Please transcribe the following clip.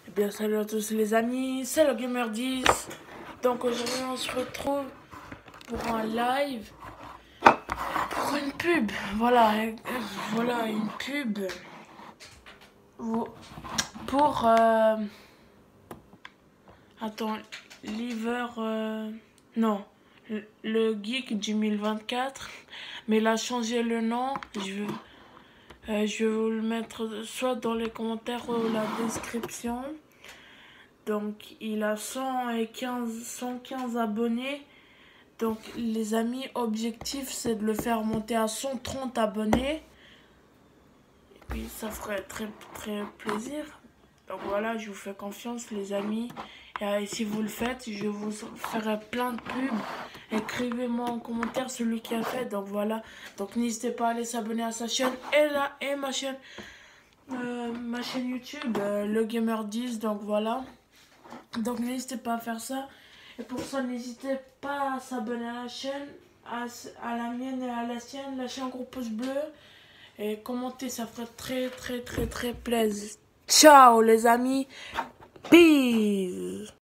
Eh bien, salut à tous les amis, c'est le Gamer10. Donc aujourd'hui, on se retrouve pour un live, pour une pub. Voilà une pub pour attends, Liver, non, le Geek 2024, mais il a changé le nom. Je vais vous le mettre soit dans les commentaires ou la description. Donc il a 115 abonnés. Donc les amis, objectif c'est de le faire monter à 130 abonnés. Et puis ça ferait très plaisir. Donc voilà, je vous fais confiance les amis. Et si vous le faites, je vous ferai plein de pubs. Écrivez-moi en commentaire celui qui a fait. Donc voilà. Donc n'hésitez pas à aller s'abonner à sa chaîne et ma chaîne YouTube, le Gamer10. Donc voilà. Donc n'hésitez pas à faire ça. Et pour ça, n'hésitez pas à s'abonner à la chaîne, à la mienne et à la sienne, lâcher un gros pouce bleu et commenter, ça ferait très plaisir. Ciao les amis, peace.